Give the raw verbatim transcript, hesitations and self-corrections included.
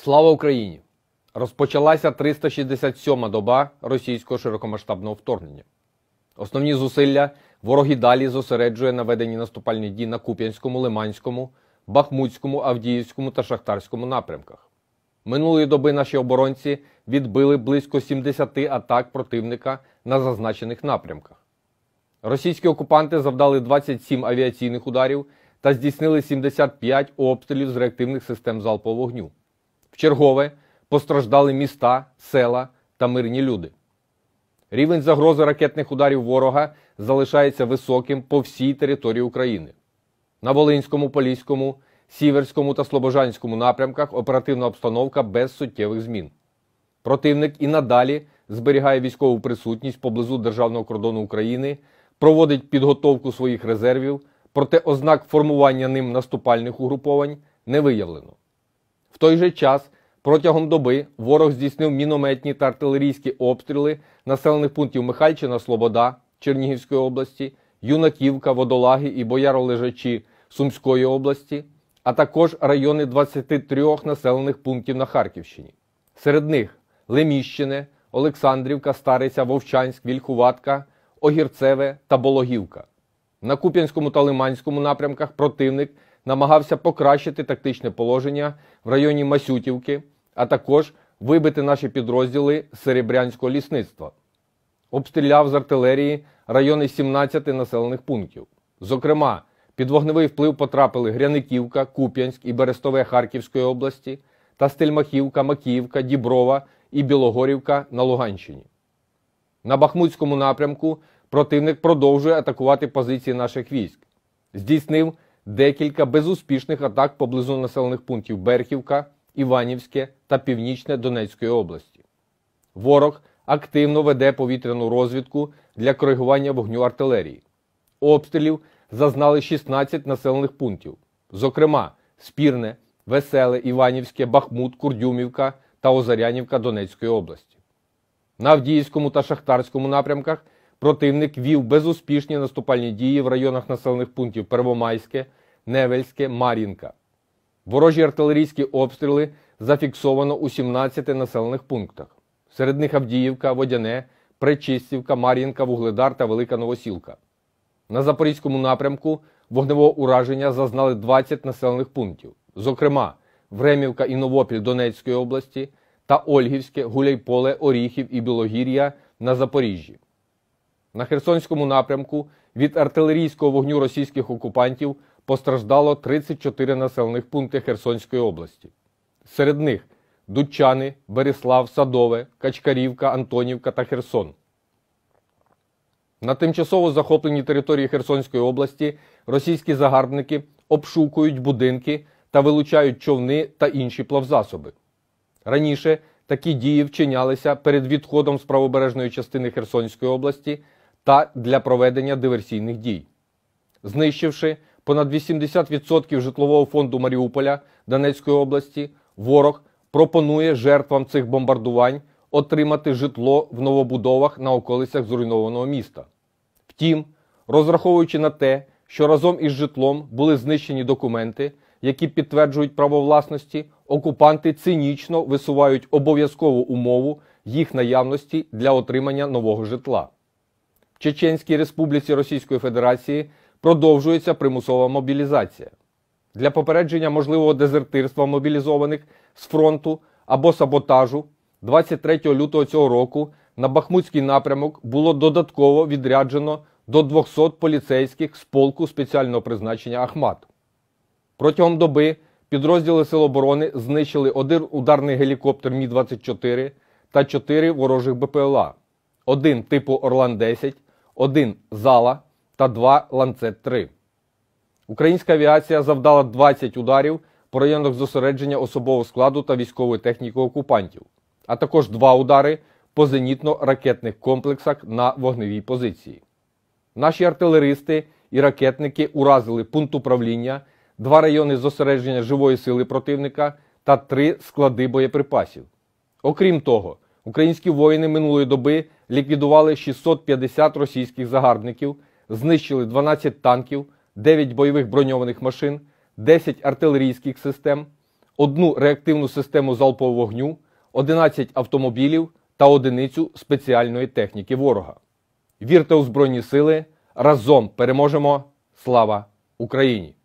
Слава Україні! Розпочалася триста шістдесят сьома доба російського широкомасштабного вторгнення. Основні зусилля ворог і далі зосереджує на веденні наступальних дій на Куп'янському, Лиманському, Бахмутському, Авдіївському та Шахтарському напрямках. Минулої доби наші оборонці відбили близько сімдесяти атак противника на зазначених напрямках. Російські окупанти завдали двадцять сім авіаційних ударів та здійснили сімдесят п'ять обстрілів з реактивних систем залпового вогню. Вчергове постраждали міста, села та мирні люди. Рівень загрози ракетних ударів ворога залишається високим по всій території України. На Волинському, Поліському, Сіверському та Слобожанському напрямках оперативна обстановка без суттєвих змін. Противник і надалі зберігає військову присутність поблизу державного кордону України, проводить підготовку своїх резервів, проте ознак формування ним наступальних угруповань не виявлено. В той же час протягом доби ворог здійснив мінометні та артилерійські обстріли населених пунктів Михайльчина, Слобода Чернігівської області, Юнаківка, Водолаги і Бояролежачі Сумської області, а також райони двадцяти трьох населених пунктів на Харківщині. Серед них Леміщине, Олександрівка, Стариця, Вовчанськ, Вільхуватка, Огірцеве та Бологівка. На Куп'янському та Лиманському напрямках противник намагався покращити тактичне положення в районі Масютівки, а також вибити наші підрозділи з Серебрянського лісництва. Обстріляв з артилерії райони сімнадцяти населених пунктів. Зокрема, під вогневий вплив потрапили Гряниківка, Куп'янськ і Берестове Харківської області та Стельмахівка, Макіївка, Діброва і Білогорівка на Луганщині. На Бахмутському напрямку противник продовжує атакувати позиції наших військ. Здійснив декілька безуспішних атак поблизу населених пунктів Берхівка, Іванівське та Північне Донецької області. Ворог активно веде повітряну розвідку для коригування вогню артилерії. Обстрілів зазнали шістнадцять населених пунктів, зокрема Спірне, Веселе, Іванівське, Бахмут, Курдюмівка та Озарянівка Донецької області. На Авдіївському та Шахтарському напрямках противник вів безуспішні наступальні дії в районах населених пунктів Первомайське, Невельське, Мар'їнка. Ворожі артилерійські обстріли зафіксовано у сімнадцяти населених пунктах. Серед них Авдіївка, Водяне, Пречистівка, Мар'їнка, Вугледар та Велика Новосілка. На Запорізькому напрямку вогневого ураження зазнали двадцять населених пунктів, зокрема Времівка і Новопіль Донецької області та Ольгівське, Гуляйполе, Оріхів і Білогір'я на Запоріжжі. На Херсонському напрямку від артилерійського вогню російських окупантів постраждало тридцять чотири населених пункти Херсонської області. Серед них Дудчани, Берислав, Садове, Качкарівка, Антонівка та Херсон. На тимчасово захопленій території Херсонської області російські загарбники обшукують будинки та вилучають човни та інші плавзасоби. Раніше такі дії вчинялися перед відходом з правобережної частини Херсонської області та для проведення диверсійних дій. Знищивши понад вісімдесят відсотків житлового фонду Маріуполя Донецької області, ворог пропонує жертвам цих бомбардувань отримати житло в новобудовах на околицях зруйнованого міста. Втім, розраховуючи на те, що разом із житлом були знищені документи, які підтверджують право власності, окупанти цинічно висувають обов'язкову умову їх наявності для отримання нового житла. В Чеченській Республіці Російської Федерації продовжується примусова мобілізація. Для попередження можливого дезертирства мобілізованих з фронту або саботажу двадцять третього лютого цього року на Бахмутський напрямок було додатково відряджено до двохсот поліцейських з полку спеціального призначення «Ахмат». Протягом доби підрозділи Сил оборони знищили один ударний гелікоптер Мі двадцять чотири та чотири ворожих Бе Пе Ел А, один типу Орлан десять, один Зала та два Ланцет три. Українська авіація завдала двадцять ударів по районах зосередження особового складу та військової техніки окупантів, а також два удари по зенітно-ракетних комплексах на вогневій позиції. Наші артилеристи і ракетники уразили пункт управління, два райони зосередження живої сили противника та три склади боєприпасів. Окрім того, українські воїни минулої доби ліквідували шістсот п'ятдесят російських загарбників, знищили дванадцять танків, дев'ять бойових броньованих машин, десять артилерійських систем, одну реактивну систему залпового вогню, одинадцять автомобілів та одиницю спеціальної техніки ворога. Вірте у Збройні Сили! Разом переможемо! Слава Україні!